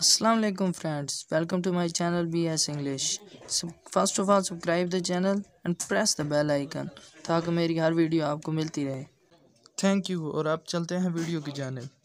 Assalamu alaikum friends, welcome to my channel BS English. So first of all subscribe the channel and press the bell icon ताकि मेरी हर video आपको मिलती रहे। Thank you. और अब चलते हैं वीडियो की जानिब।